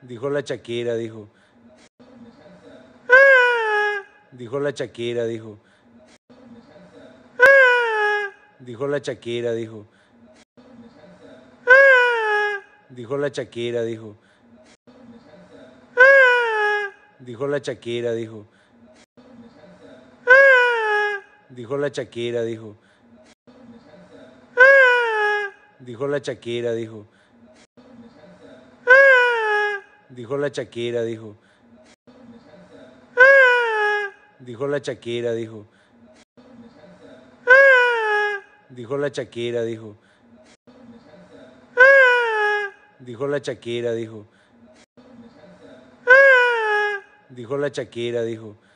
Dijo la Shakira, dijo. Dijo la Shakira, dijo. Dijo la Shakira, dijo. Dijo la Shakira, dijo. Dijo la Shakira, dijo. Dijo la Shakira, dijo. Dijo la Shakira, dijo. Dijo la Shakira, dijo. Dijo la Shakira, dijo. Dijo la Shakira, dijo. Dijo la Shakira, dijo. Dijo la Shakira, dijo.